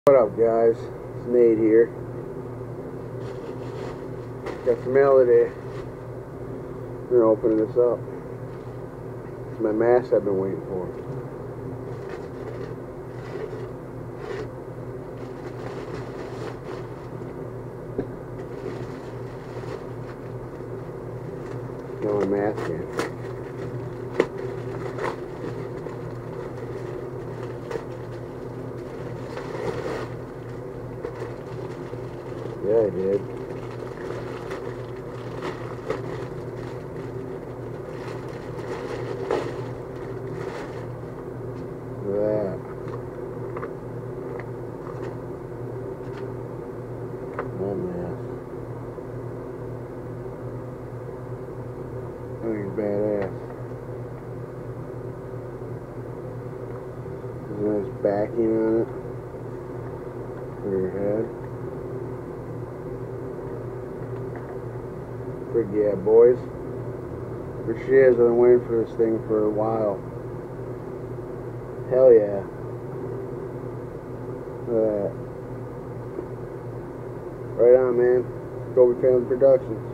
What up, guys? It's Nate here. Got some mail today. I'm gonna open this up. It's my mask I've been waiting for. Got my mask in. Yeah, I did. Look at that. That mask. I think it's badass. There's a nice backing on it for your head. Frig yeah, boys. For shiz, I've been waiting for this thing for a while. Hell yeah. Look at that. Right on, man. Kobe Family Productions.